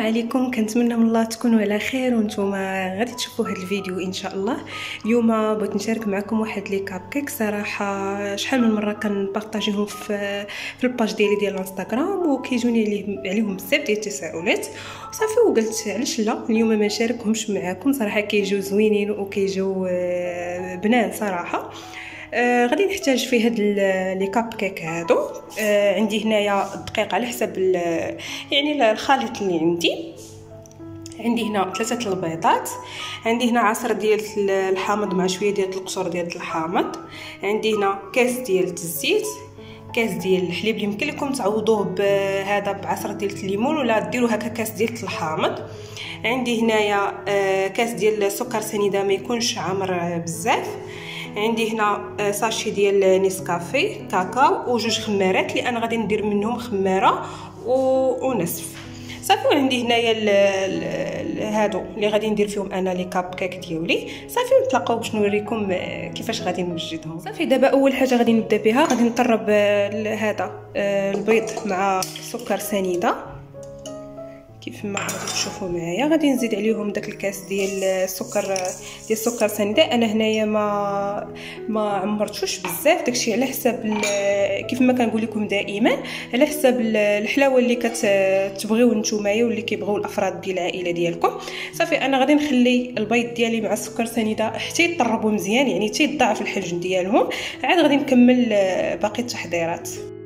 عليكم. كنتمنى من الله تكونوا على خير وانتم غادي تشوفوا هذا الفيديو ان شاء الله. اليوم بغيت نشارك معكم واحد لي كاب كيك. صراحه شحال من مره كنبارطاجيهم في الباج ديال الانستغرام وكيجوني عليهم بزاف ديال التساؤلات صافي، وقلت علاش لا اليوم ما نشاركهمش معكم. صراحه كيجيو زوينين وكيجيو بنان صراحه. غادي نحتاج في هاد لي كاب كيك هادو. عندي هنايا الدقيق على حسب يعني الخليط اللي عندي هنا 3 البيضات، عندي هنا عصير ديال الحامض مع شويه ديال القشور ديال الحامض، عندي هنا كاس ديال الزيت، كاس ديال الحليب اللي يمكن لكم تعوضوه بهذا بعصير ديال الليمون ولا ديروا هكا كاس ديال الحامض. عندي هنايا كاس ديال السكر سنيده ما يكونش عامر بزاف، عندي هنا ساشي ديال نيسكافي كاكاو وجوج خمارات اللي انا غادي ندير منهم خماره ونصف صافي. وعندي هنايا هادو اللي غادي ندير فيهم انا لي كاب كيك ديالي صافي. نتلاقاو باش نوريكم كيفاش غادي نوجدهم صافي. دابا اول حاجه غادي نبدا بها، غادي نطرب هذا البيض مع سكر سنيده كيف ما غادي تشوفوا معايا. غادي نزيد عليهم داك الكاس ديال السكر سنيده. انا هنايا ما عمرتوش بزاف، داكشي على حساب كيف ما كنقول لكم دائما على حساب الحلاوه اللي كتبغيو نتومايا واللي كيبغيو الافراد ديال العائله ديالكم صافي. انا غادي نخلي البيض ديالي مع السكر سنيده حتى يطربوا مزيان، يعني حتى يضاعف الحجم ديالهم، عاد غادي نكمل باقي التحضيرات.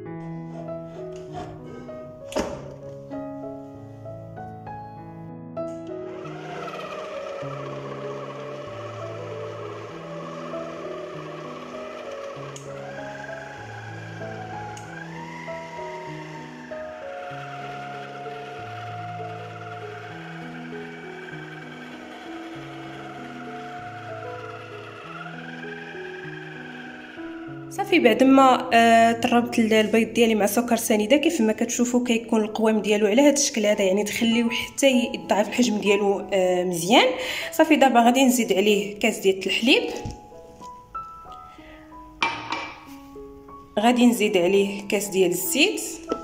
صافي بعد ما طربت البيض ديالي مع سكر سنيده كيف ما كتشوفوا كيكون القوام ديالو على هذا الشكل هذا، يعني تخليوه حتى يضاعف الحجم ديالو مزيان صافي. دابا غادي نزيد عليه كاس ديال الحليب، غادي نزيد عليه كاس ديال الزيت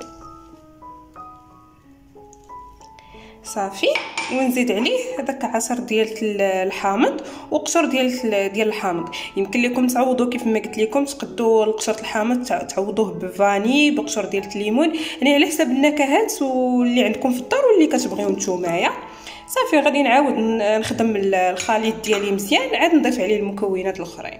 صافي، ونزيد عليه هذاك عصير ديال الحامض وقشور ديال الحامض. يمكن لكم تعوضوا كيف ما قلت لكم، تقدوا القشور الحامض تعوضوه بفاني بقشور ديال الليمون، يعني على حسب النكهات واللي عندكم في الدار واللي كتبغيو نتومايا صافي. غادي نعاود نخدم الخليط ديالي مزيان، عاد نضيف عليه المكونات الاخرين.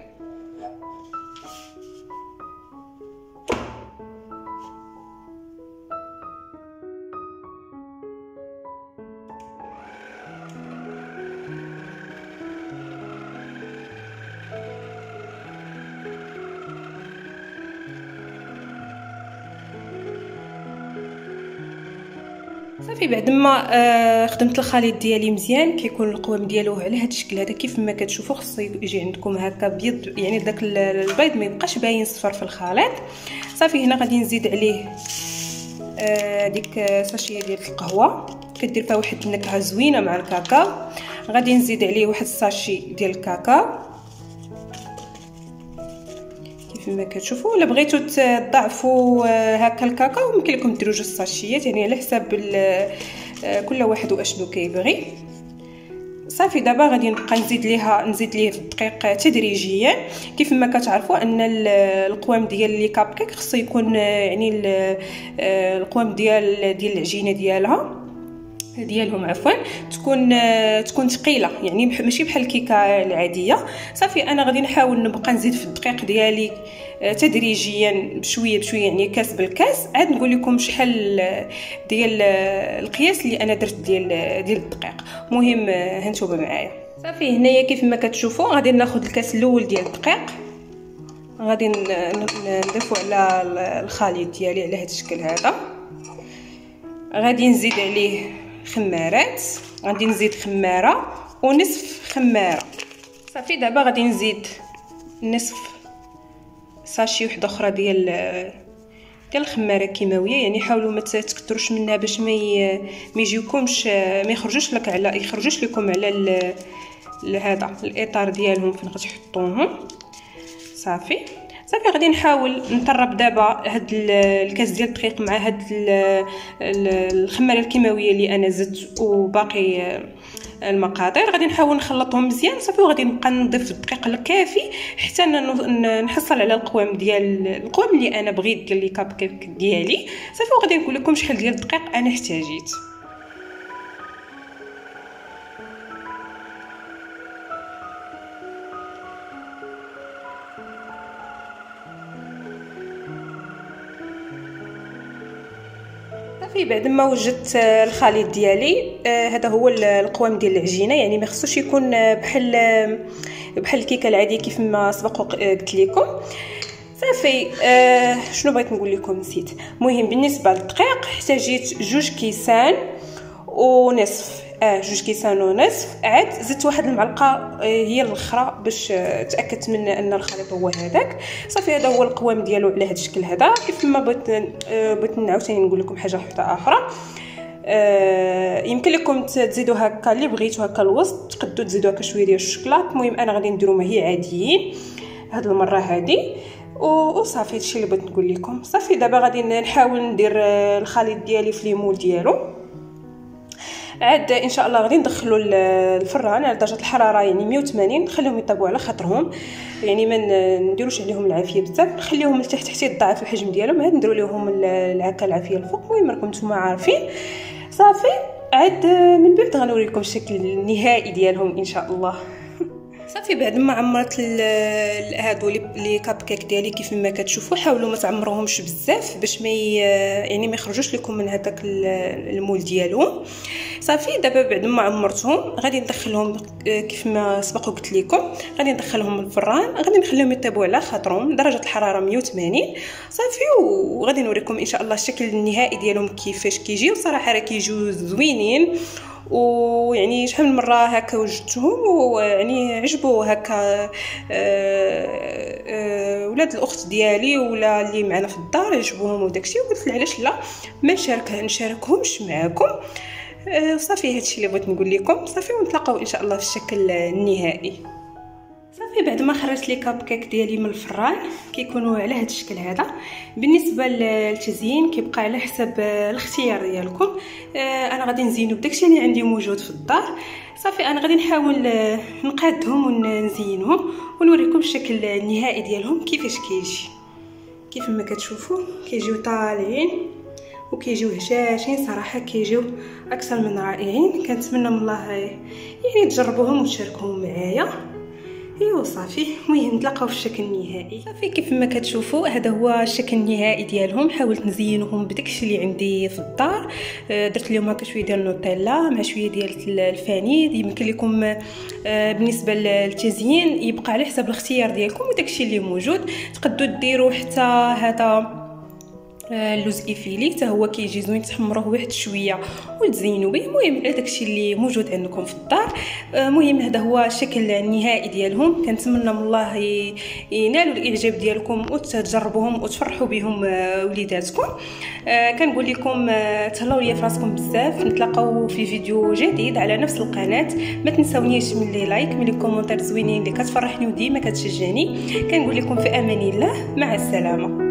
صافي بعد ما خدمت الخليط ديالي مزيان كيكون القوام ديالو على هذا الشكل هذا كيف ما كتشوفوا. خصو يجي عندكم هكا بيض، يعني داك البيض ما يبقاش باين صفر في الخليط صافي. هنا غادي نزيد عليه ديك ساشيه ديال القهوه كدير فيها واحد النكهه زوينه مع الكاكاو. غادي نزيد عليه واحد الساشي ديال الكاكاو كيف ما كتشوفوا. الا بغيتوا تضاعفوا هكا الكاكاو ممكن لكم ديروا 2 ساشيات، يعني على حساب كل واحد واشنو كيبغي صافي. دابا غادي نبقى نزيد ليه الدقيق تدريجيا. كيف ما كتعرفوا ان القوام ديال لي كاب كيك خصو يكون يعني القوام ديال العجينه ديالهم عفوا تكون ثقيله، يعني ماشي بحال الكيكه العاديه صافي. انا غادي نحاول نبقى نزيد في الدقيق ديالي تدريجيا بشويه بشويه، يعني كاس بالكاس. عاد نقول لكم شحال ديال القياس اللي انا درت ديال الدقيق. مهم هانتوما معايا صافي. هنايا كيف ما كتشوفوا غادي ناخذ الكاس الاول ديال الدقيق، غادي نضيفو على الخليط ديالي على هذا الشكل هذا. غادي نزيد عليه خمارات، غادي نزيد خماره ونصف خماره صافي. دابا غادي نزيد نصف ساشي وحده اخرى ديال الخماره كيماويه، يعني حاولوا ما تكثروش منها باش ما يجيوكمش ما يخرجوش لكم على هذا الاطار ديالهم فين غتحطوهم صافي. صافي غادي نحاول نطرب دابا هاد الكاس ديال الدقيق مع هاد الخماره الكيماويه اللي انا زدت وباقي المقادير. غادي نحاول نخلطهم مزيان صافي، وغادي نبقى نضيف الدقيق الكافي حتى نحصل على القوام اللي انا بغيت ديال لي كاب كيك ديالي صافي. وغادي نقول لكم شحال ديال الدقيق انا احتاجيت. صافي بعد ما وجدت الخليط ديالي، هذا هو القوام ديال العجينه، يعني ما خصوش يكون بحال الكيكه العاديه كيف ما سبق قلت لكم. صافي شنو بغيت نقول لكم نسيت. المهم بالنسبه للدقيق احتاجيت 2 كيسان ونصف، 2 كيسان ونصف. عاد زدت واحد المعلقه هي الاخرى باش تاكدت من ان الخليط هو هذاك. صافي هذا هو القوام ديالو على هذا الشكل هذا. كيف ما بغيت عاوتاني نقول لكم حاجه اخرى، يمكن لكم تزيدوا هكا اللي بغيتوا هكا الوسط، تقدروا تزيدوا هكا شويه ديال الشوكولاط. المهم انا غادي نديرو ما هي عاديين هاد المره هذه وصافي. هادشي اللي بغيت نقول لكم. صافي دابا غادي نحاول ندير الخليط ديالي في ليمول ديالو. عاد ان شاء الله غادي ندخلوا الفران على درجه الحراره يعني 180، نخليهم يطيبوا على خاطرهم، يعني ما نديروش عليهم العافيه بزاف، نخليهم لتحت حتى يضاعف الحجم ديالهم، عاد نديروا لهم العكا العافيه الفوق. المهم راكم نتوما عارفين. صافي عاد من بعد غنوريكم الشكل النهائي ديالهم ان شاء الله. صافي بعد ما عمرت هادو لي كاب كيك ديالي كيف ما كتشوفوا، حاولوا ما تعمروهمش بزاف باش ما يعني ما يخرجوش لكم من هذاك المول ديالهم. صافي دابا بعد ما عمرتهم غادي ندخلهم كيف ما سبق قلت لكم، غادي ندخلهم الفران، غادي نخليهم يطيبوا على خاطرهم درجه الحراره 180. صافي وغادي نوريكم ان شاء الله الشكل النهائي ديالهم كيفاش كيجيو. صراحه راه كيجيو زوينين، ويعني شحال من مره هكا وجدتهم ويعني عجبوا هكا ولاد الاخت ديالي ولا اللي معنا في الدار عجبوهم وداكشي، وقلت علاش لا ما نشاركهمش معكم. صافي هادشي اللي بغيت نقول لكم. صافي ونتلاقاو ان شاء الله في الشكل النهائي. صافي بعد ما خرجت لي كاب كيك ديالي من الفران كيكونوا على هذا الشكل هذا. بالنسبه للتزيين كيبقى على حسب الاختيار ديالكم. انا غادي نزينو بداكشي اللي عندي موجود في الدار. صافي انا غادي نحاول نقادهم ونزينهم ونوريكم الشكل النهائي ديالهم كيفاش كيجي. كيف ما كتشوفوا كيجيو طالعين وكيجيو هشاشين، صراحه كيجيو اكثر من رائعين. كنتمنى من الله يعني تجربوهم وتشاركوهم معايا. ايوا صافي المهم نتلاقاو في الشكل النهائي. صافي كيف ما كتشوفوا هذا هو الشكل النهائي ديالهم. حاولت نزينهم بداكشي اللي عندي في الدار. درت لهم هكا شويه ديال النوتيلا مع شويه ديال الفانيل. يمكن لكم بالنسبه للتزيين يبقى على حسب الاختيار ديالكم وداكشي اللي موجود. تقدروا ديروا حتى هذا اللوز ايفيلي حتى هو كيجي زوين، تحمروه واحد شويه وتزينوا به. المهم على داكشي اللي موجود عندكم في الدار. المهم هذا هو الشكل النهائي ديالهم. كنتمنى من الله ينالوا الاعجاب ديالكم وتجربوهم وتفرحوا بهم وليداتكم. كنقول لكم تهلاو ليا في راسكم بزاف. نتلاقاو في فيديو جديد على نفس القناه. ما تنساونيش من لي لايك من لي كومونتير زوينين اللي كتفرحني وديما كتشجعني. كنقول لكم في امان الله، مع السلامه.